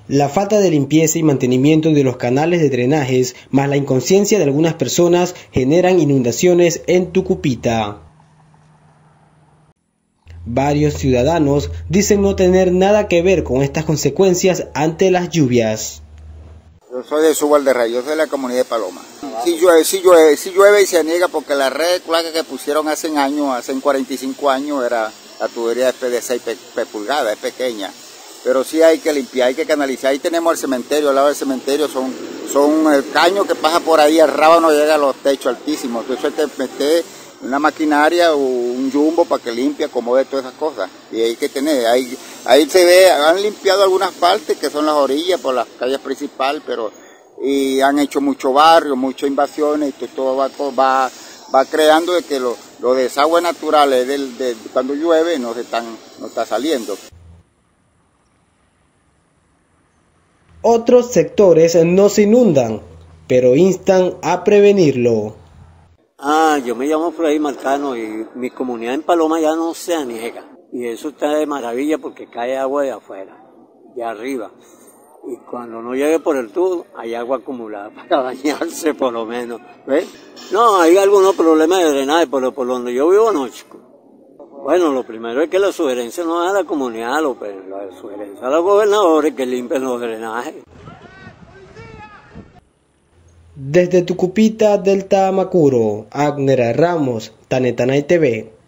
La falta de limpieza y mantenimiento de los canales de drenajes, más la inconsciencia de algunas personas, generan inundaciones en Tucupita. Varios ciudadanos dicen no tener nada que ver con estas consecuencias ante las lluvias. Yo soy de Subalderrey, yo soy de la comunidad de Paloma. Si llueve y se niega porque la red que pusieron hace años, hace 45 años, era la tubería de 6 pulgadas, es pequeña. Pero sí hay que limpiar, hay que canalizar. Ahí tenemos el cementerio, al lado del cementerio son el caño que pasa por ahí, el rábano llega a los techos altísimos. Entonces hay que meter una maquinaria o un jumbo para que limpie, acomode todas esas cosas. Y hay que tener, ahí se ve, han limpiado algunas partes que son las orillas por las calles principales, y han hecho mucho barrio, muchas invasiones, y todo va creando de que los desagües naturales cuando llueve no está saliendo. Otros sectores no se inundan, pero instan a prevenirlo. Yo me llamo Freddy Marcano y mi comunidad en Paloma ya no se aniega. Y eso está de maravilla porque cae agua de afuera, de arriba. Y cuando no llegue por el tubo, hay agua acumulada para bañarse por lo menos. ¿Ves? No, hay algunos problemas de drenaje, pero por donde yo vivo no, chico. Bueno, lo primero es que la sugerencia no es a la comunidad, la sugerencia a los gobernadores que limpien los drenajes. Desde Tucupita, Delta Amacuro, Agner Ramos, Tanetanay TV.